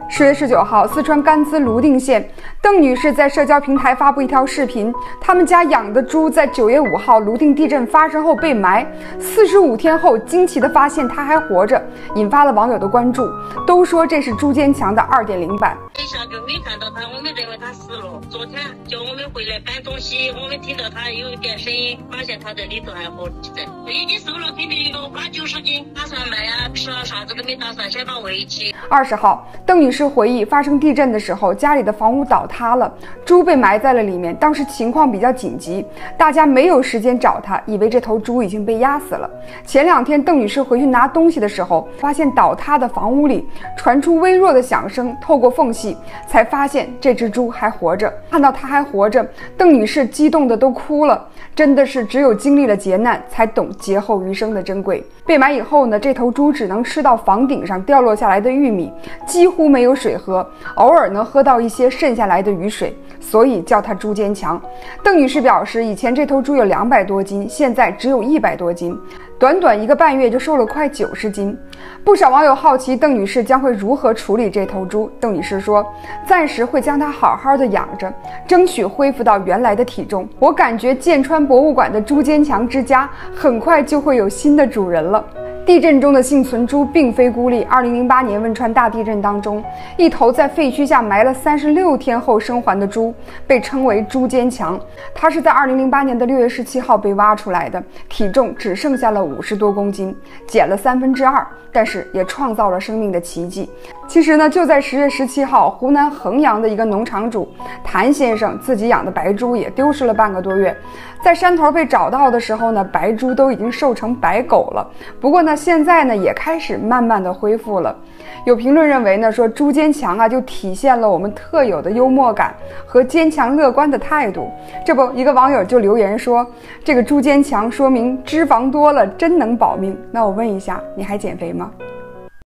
10月19号，四川甘孜泸定县邓女士在社交平台发布一条视频，他们家养的猪在9月5号泸定地震发生后被埋，45天后惊奇地发现它还活着，引发了网友的关注，都说这是猪坚强的2.0版。 一下就没看到它，我们认为它死了。昨天叫我们回来搬东西，我们听到它有一点声音，发现它在里头还活着。已经瘦了，肯定有80-90斤，打算卖啊，吃啊啥子都没打算，先把喂起。 20号，邓女士回忆，发生地震的时候，家里的房屋倒塌了，猪被埋在了里面。当时情况比较紧急，大家没有时间找它，以为这头猪已经被压死了。前2天，邓女士回去拿东西的时候，发现倒塌的房屋里传出微弱的响声，透过缝隙才发现这只猪还活着。看到它还活着，邓女士激动的都哭了。真的是只有经历了劫难，才懂劫后余生的珍贵。被埋以后呢，这头猪只能吃到房顶上掉落下来的玉米，几乎没有水喝，偶尔能喝到一些渗下来的雨水，所以叫它猪坚强。邓女士表示，以前这头猪有200多斤，现在只有100多斤，短短1个半月就瘦了快90斤。不少网友好奇邓女士将会如何处理这头猪。邓女士说，暂时会将它好好的养着，争取恢复到原来的体重。我感觉剑川博物馆的猪坚强之家很快就会有新的主人了。地震中的幸存猪并非孤立。2008年汶川大地震当中，一头在废墟下埋了36天后生还的猪被称为猪坚强。它是在2008年的6月17号被挖出来的，体重只剩下了50多公斤，减了2/3，但是也创造了生命的奇迹。其实呢，就在10月17号，湖南衡阳的一个农场主谭先生自己养的白猪也丢失了半个多月，在山头被找到的时候呢，白猪都已经瘦成白狗了。不过呢，现在呢也开始慢慢的恢复了。有评论认为呢，说猪坚强啊，就体现了我们特有的幽默感和坚强乐观的态度。这不，一个网友就留言说，这个猪坚强说明脂肪多了真能保命。那我问一下，你还减肥吗？